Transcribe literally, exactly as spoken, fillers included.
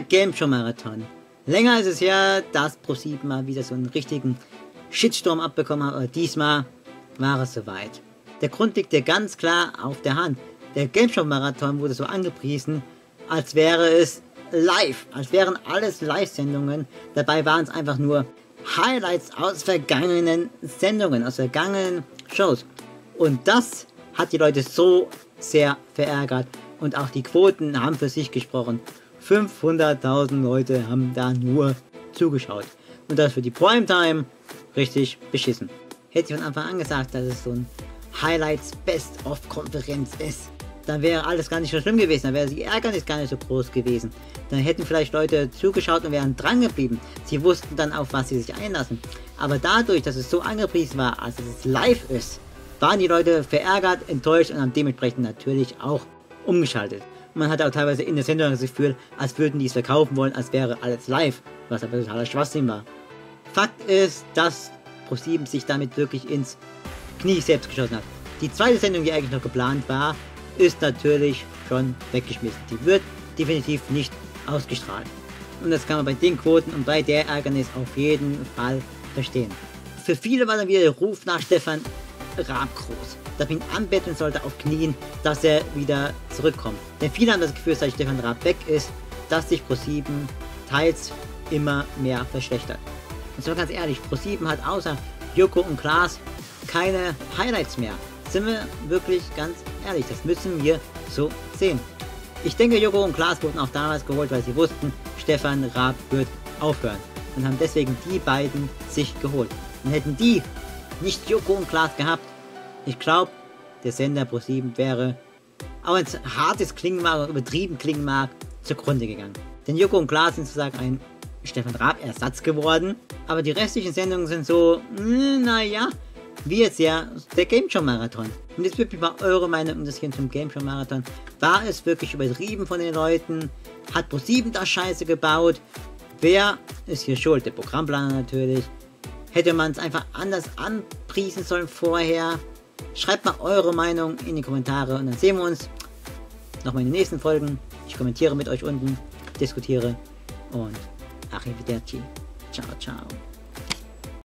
Game Show Marathon. Länger ist es ja, dass ProSieben mal wieder so einen richtigen Shitstorm abbekommen hat, aber diesmal war es soweit. Der Grund liegt ja ganz klar auf der Hand. Der Game Show Marathon wurde so angepriesen, als wäre es live, als wären alles Live-Sendungen. Dabei waren es einfach nur Highlights aus vergangenen Sendungen, aus vergangenen Shows. Und das hat die Leute so sehr verärgert. Und auch die Quoten haben für sich gesprochen. fünfhunderttausend Leute haben da nur zugeschaut. Und das für die Primetime richtig beschissen. Hätte ich von Anfang an gesagt, dass es so ein Highlights Best-of-Konferenz ist, dann wäre alles gar nicht so schlimm gewesen, dann wäre die Ärgernis gar nicht so groß gewesen. Dann hätten vielleicht Leute zugeschaut und wären dran geblieben. Sie wussten dann, auf was sie sich einlassen. Aber dadurch, dass es so angepriesen war, als es live ist, waren die Leute verärgert, enttäuscht und haben dementsprechend natürlich auch umgeschaltet. Und man hatte auch teilweise in der Sendung das Gefühl, als würden die es verkaufen wollen, als wäre alles live, was aber totaler Schwachsinn war. Fakt ist, dass ProSieben sich damit wirklich ins Knie selbst geschossen hat. Die zweite Sendung, die eigentlich noch geplant war, ist natürlich schon weggeschmissen. Die wird definitiv nicht ausgestrahlt. Und das kann man bei den Quoten und bei der Ärgernis auf jeden Fall verstehen. Für viele war dann wieder der Ruf nach Stefan Raab groß, dass man ihn anbetteln sollte auf Knien, dass er wieder zurückkommt. Denn viele haben das Gefühl, seit Stefan Raab weg ist, dass sich ProSieben teils immer mehr verschlechtert. Und zwar ganz ehrlich, ProSieben hat außer Joko und Klaas keine Highlights mehr. Sind wir wirklich ganz ehrlich, das müssen wir so sehen. Ich denke, Joko und Klaas wurden auch damals geholt, weil sie wussten, Stefan Raab wird aufhören. Und haben deswegen die beiden sich geholt. Und hätten die nicht Joko und Klaas gehabt, ich glaube, der Sender ProSieben wäre, auch wenn es hartes klingen mag oder übertrieben klingen mag, zugrunde gegangen. Denn Joko und Klaas sind sozusagen ein Stefan Raab Ersatz geworden, aber die restlichen Sendungen sind so, naja, wie jetzt ja der Game Show Marathon. Und jetzt wirklich mal eure Meinung um das hier zum Game Show Marathon. War es wirklich übertrieben von den Leuten? Hat ProSieben da Scheiße gebaut? Wer ist hier schuld? Der Programmplaner natürlich. Hätte man es einfach anders anpriesen sollen vorher? Schreibt mal eure Meinung in die Kommentare und dann sehen wir uns nochmal in den nächsten Folgen. Ich kommentiere mit euch unten, diskutiere und arrivederci. Ciao, ciao.